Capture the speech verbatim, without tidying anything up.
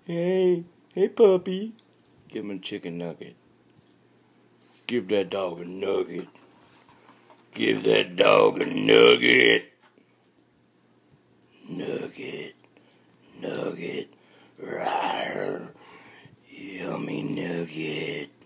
Hey, hey puppy. Give him a chicken nugget. Give that dog a nugget. Give that dog a nugget. Nugget. Nugget. Rawr. Yummy nugget.